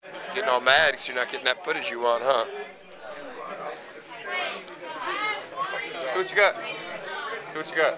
Getting all mad because you're not getting that footage you want, huh? See what you got. See what you got.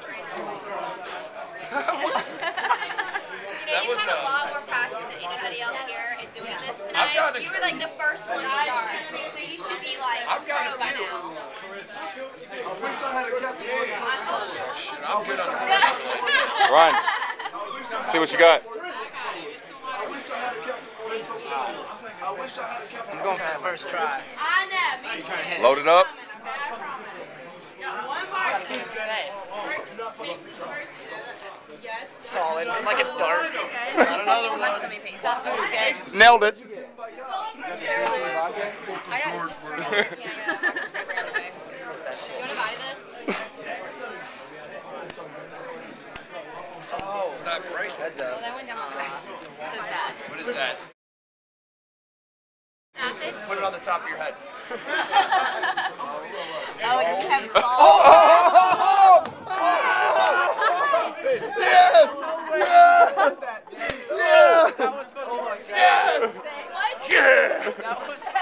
You had a lot more practice than anybody else here at doing this tonight. You were like the first one to start, so you should be like pro by now. I wish I had kept the one. I'm good on that. Ryan, see what you got. I wish I had kept the one. I wish I had kept the one. I'm going for the first try. I know. You're trying to hit Load it up. solid, like a dart. Not another one. Okay. Nailed it. I got just for another 15, I got a saber out of the way. Do you want to buy this? Oh, It's not breaking. heads Well, up. that went down my back. So sad. What is that? Acid? Put it on the top of your head. Oh, you have balls. Yes! Yes! That was fucking sick. Yes! What? Yeah! That was